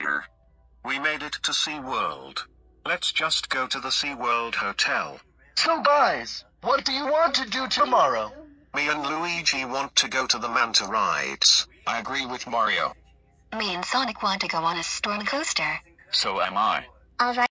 We made it to SeaWorld. Let's just go to the SeaWorld Hotel. So guys, what do you want to do tomorrow? Me and Luigi want to go to the Manta rides. I agree with Mario. Me and Sonic want to go on a storm coaster. So am I. Alright.